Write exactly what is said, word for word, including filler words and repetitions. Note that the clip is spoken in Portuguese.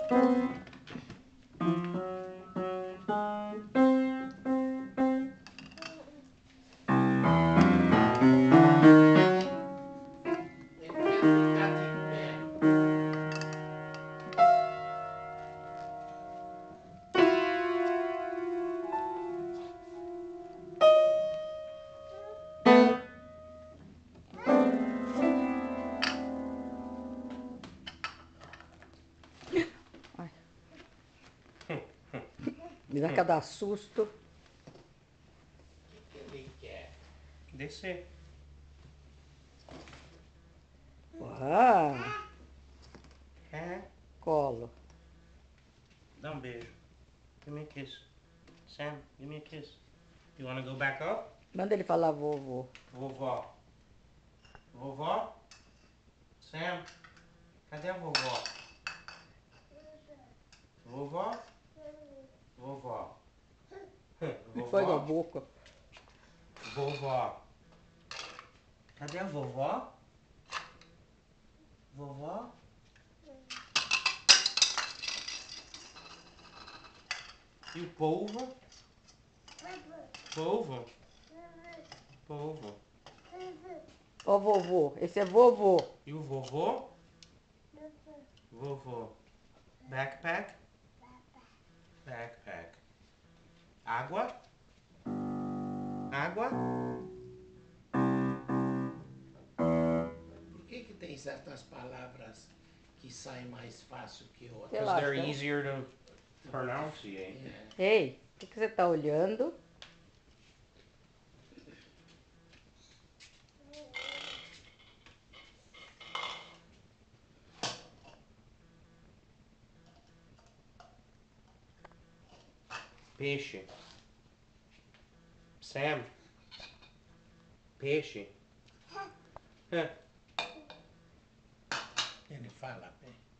Me dá cada susto. O que ele quer? Descer. Uau. É. Colo. Dá um beijo. Give me a kiss. Sam, give me a kiss. You wanna go back up? Manda ele falar vovô. Vovó. Vovó? Sam, cadê a vovó? Vovó? Vovó. Foi na Vovó? boca. Vovó. Cadê a vovó? Vovó? E o polvo? Polvo? Polvo. Ó vovô, esse é vovô. E o vovô? Vovô. Backpack? Backpack. Água? Água? Por que que tem certas palavras que saem mais fácil que outras? Sei Because lá, they're então. easier to pronunciate. É. Ei, o que, que você tá olhando? Peixe. Sam. Peixe. Hã. Ele fala bem.